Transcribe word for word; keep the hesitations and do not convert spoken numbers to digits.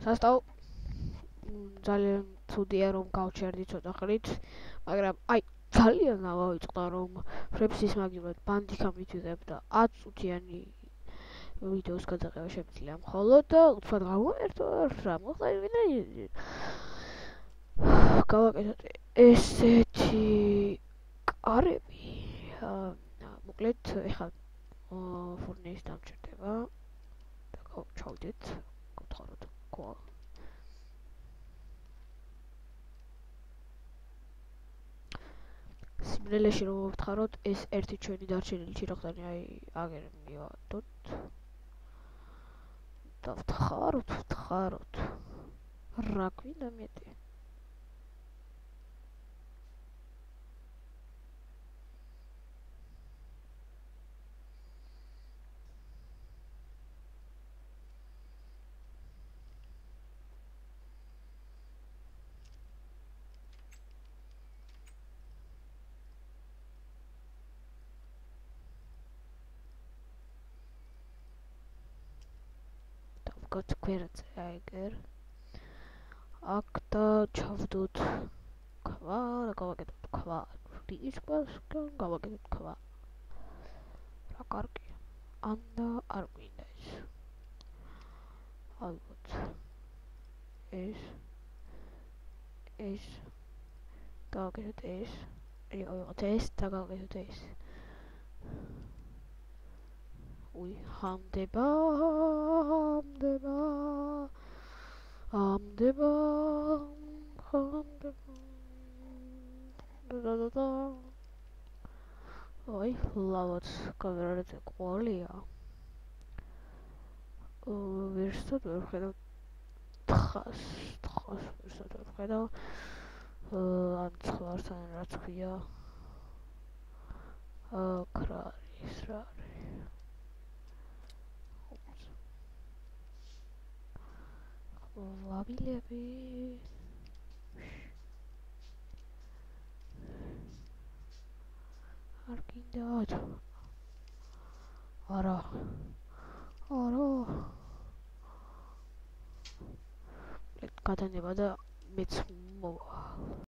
სასტავ ძალიან ცუდია რომ გავჩერდი ცოტა ხნით, მაგრამ აი ძალიან დავაიწყდა რომ ფრეფსის მაგივრად ბანდიკა მითვიღებ და ათ წუთიანი ვიდეოს გადაღება შემიძლია მხოლოდ და უცბად გავუერთო რა მოხდა ვინე გავაკეთოთ ესეთი კარები მოკლედ ეხლა ფურნის დამჭირდება და გავჩავდეთ გავთხაროთ ყო სიმრელეში რომ ვთხაროთ ეს ერთი ჩვენი დარჩენილი ჩირაღდანი აი აგერ მივადოთ და ვთხაროთ ვთხაროთ რა გვინდა მეტი got queerance egger აქ და ჩავდოთ ქვა და გავაკეთოთ ქვა ის პასკან გავაკეთოთ ქვა რა კარგი ანდა არ გვინდა ეს ალბათ ეს ეს გავაკეთოთ ეს აიღოთ ეს და გავაკეთოთ ეს უი ჰამდება ჰამდება ჰამდება ჰამდება და და და ой ლავაც კამერაზე ყოლია ვერსად ვერ ხედავ თხას თხას ვერსად ვერ ხედავ ან ცხვართან რაც ქვია კრარის რა ვაბილები არ გინდათ არა არა გადანება და მეც მოვა